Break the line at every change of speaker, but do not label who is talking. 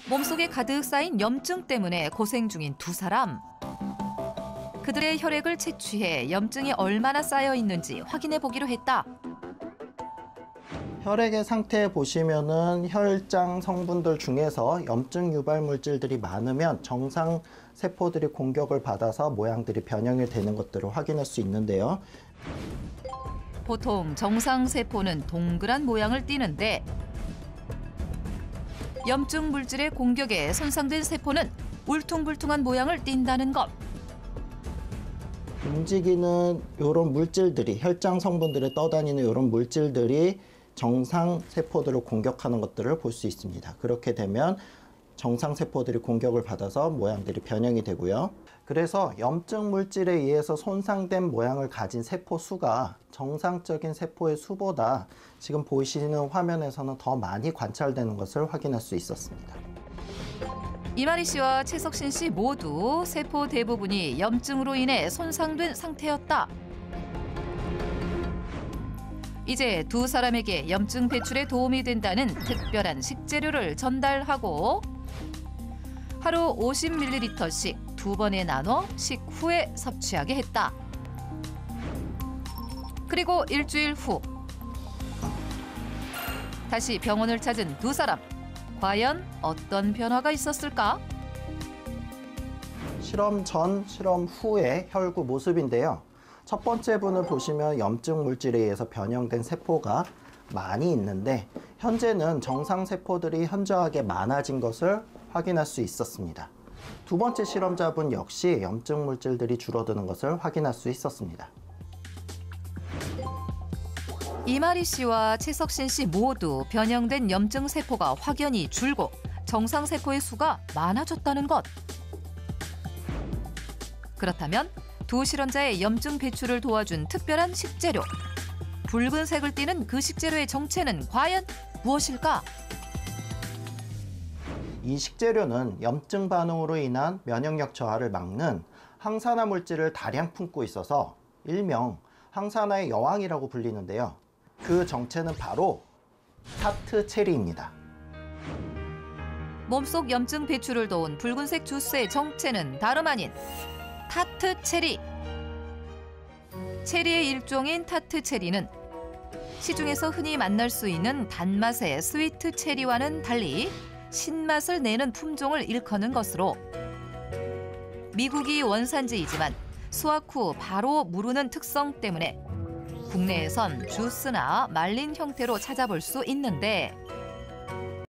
몸속에 가득 쌓인 염증 때문에 고생 중인 두 사람. 그들의 혈액을 채취해 염증이 얼마나 쌓여 있는지 확인해 보기로 했다.
혈액의 상태 보시면은 혈장 성분들 중에서 염증 유발 물질들이 많으면 정상 세포들이 공격을 받아서 모양들이 변형이 되는 것들을 확인할 수 있는데요.
보통 정상 세포는 동그란 모양을 띠는데 염증 물질의 공격에 손상된 세포는 울퉁불퉁한 모양을 띈다는 것.
움직이는 이런 물질들이 혈장 성분들에 떠다니는 이런 물질들이 정상 세포들을 공격하는 것들을 볼 수 있습니다. 그렇게 되면 정상 세포들이 공격을 받아서 모양들이 변형이 되고요. 그래서 염증 물질에 의해서 손상된 모양을 가진 세포 수가 정상적인 세포의 수보다 지금 보이시는 화면에서는 더 많이 관찰되는 것을 확인할 수 있었습니다.
이마리 씨와 최석신 씨 모두 세포 대부분이 염증으로 인해 손상된 상태였다. 이제 두 사람에게 염증 배출에 도움이 된다는 특별한 식재료를 전달하고 하루 50ml씩 두 번에 나눠 식후에 섭취하게 했다. 그리고 일주일 후 다시 병원을 찾은 두 사람. 과연 어떤 변화가 있었을까?
실험 전, 실험 후의 혈구 모습인데요. 첫 번째 분을 보시면 염증 물질에 의해서 변형된 세포가 많이 있는데 현재는 정상 세포들이 현저하게 많아진 것을 확인할 수 있었습니다. 두 번째 실험자분 역시 염증 물질들이 줄어드는 것을 확인할 수 있었습니다.
이마리 씨와 최석신 씨 모두 변형된 염증 세포가 확연히 줄고 정상 세포의 수가 많아졌다는 것. 그렇다면 두 실험자의 염증 배출을 도와준 특별한 식재료. 붉은색을 띠는 그 식재료의 정체는 과연 무엇일까?
이 식재료는 염증 반응으로 인한 면역력 저하를 막는 항산화 물질을 다량 품고 있어서 일명 항산화의 여왕이라고 불리는데요. 그 정체는 바로 타트 체리입니다.
몸속 염증 배출을 도운 붉은색 주스의 정체는 다름 아닌 타트 체리. 체리의 일종인 타트 체리는 시중에서 흔히 만날 수 있는 단맛의 스위트 체리와는 달리 신맛을 내는 품종을 일컫는 것으로 미국이 원산지이지만 수확 후 바로 무르는 특성 때문에 국내에선 주스나 말린 형태로 찾아볼 수 있는데